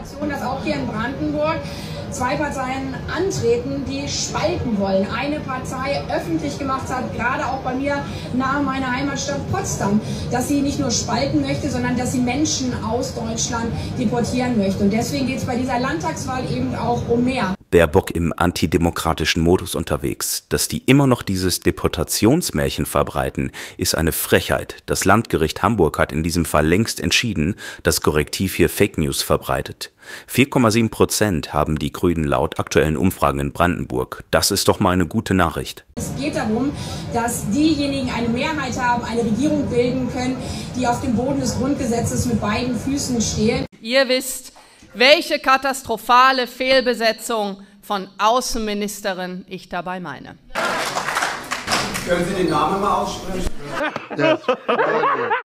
Dass auch hier in Brandenburg zwei Parteien antreten, die spalten wollen. Eine Partei öffentlich gemacht hat, gerade auch bei mir nahe meiner Heimatstadt Potsdam, dass sie nicht nur spalten möchte, sondern dass sie Menschen aus Deutschland deportieren möchte. Und deswegen geht es bei dieser Landtagswahl eben auch um mehr. Baerbock im antidemokratischen Modus unterwegs. Dass die immer noch dieses Deportationsmärchen verbreiten, ist eine Frechheit. Das Landgericht Hamburg hat in diesem Fall längst entschieden, dass Korrektiv hier Fake News verbreitet. 4,7% haben die Grünen laut aktuellen Umfragen in Brandenburg. Das ist doch mal eine gute Nachricht. Es geht darum, dass diejenigen eine Mehrheit haben, eine Regierung bilden können, die auf dem Boden des Grundgesetzes mit beiden Füßen stehen. Ihr wisst, welche katastrophale Fehlbesetzung von Außenministerin ich dabei meine. Können Sie den Namen mal aussprechen?